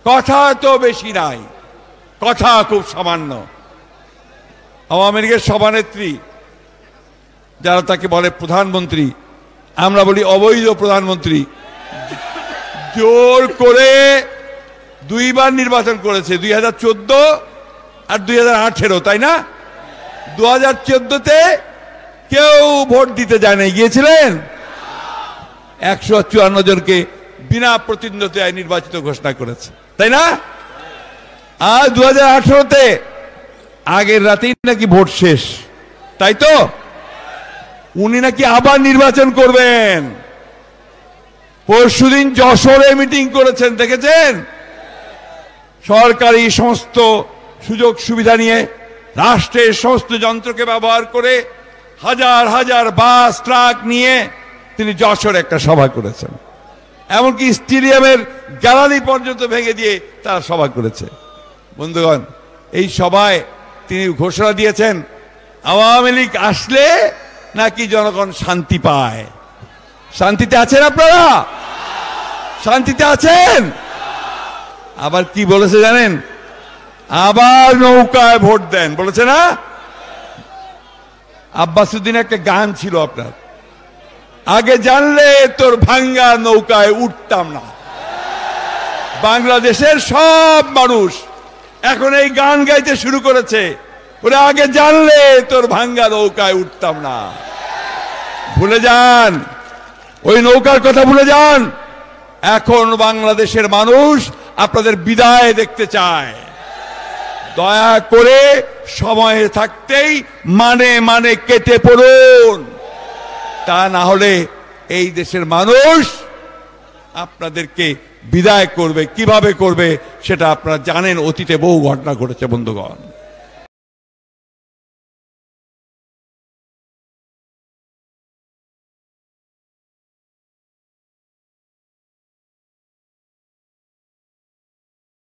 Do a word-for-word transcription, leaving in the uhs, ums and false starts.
কথা তো বেশি নাই, কথা খুব সামান্য। আওয়ামী লীগের সভানেত্রী যারা তাকে বলে প্রধানমন্ত্রী, আমরা বলি অবৈধ প্রধানমন্ত্রী, জোর করে দুইবার নির্বাচন করেছে, দুই হাজার চোদ্দ আর দুই হাজার আঠেরো, তাই না? দু হাজার চোদ্দতে কেউ ভোট দিতে যায় না, গিয়েছিলেন? একশো চুয়ান্ন জনকে বিনা প্রতিদ্বন্দ্বিতায় নির্বাচিত ঘোষণা করেছে, তাই না? আর দু হাজার আঠেরোতে আগের রাতেই নাকি ভোট শেষ, তাই তো? উনি নাকি আবার নির্বাচন করবেন। পরশুদিন যশোরে মিটিং করেছেন, দেখেছেন? সরকারি সমস্ত সুযোগ সুবিধা নিয়ে রাষ্ট্রের সমস্ত যন্ত্রকে ব্যবহার করে হাজার হাজার বাস ট্রাক নিয়ে তিনি যশোরে একটা সভা করেছেন। এমনকি স্টেডিয়ামের গ্যালারি পর্যন্ত ভেঙে দিয়ে তারা সভা করেছে। বন্ধুগণ, এই সভায় তিনি ঘোষণা দিয়েছেন আওয়ামী লীগ আসলে নাকি জনগণ শান্তি পায়। শান্তিতে আছেন আপনারা? শান্তিতে আছেন? আবার কি বলেছে জানেন? আবার নৌকায় ভোট দেন বলেছে না? আব্বাসুদ্দিন একটা গান ছিল আপনার, আগে জানলে তোর ভাঙ্গা নৌকায় উঠতাম না। বাংলাদেশের সব মানুষ এখন এই গান গাইতে শুরু করেছে, ওরা আগে জানলে তোর ভাঙ্গা নৌকায় উঠতাম না। ভুলে যান, ওই নৌকার কথা ভুলে যান। এখন বাংলাদেশের মানুষ আপনাদের বিদায় দেখতে চায়। দয়া করে সময়ে থাকতেই মানে মানে কেটে পড়ুন, তা না হলে এই দেশের মানুষ আপনাদেরকে বিদায় করবে। কিভাবে করবে সেটা আপনারা জানেন, অতীতে বহু ঘটনা ঘটেছে বন্ধুগণ।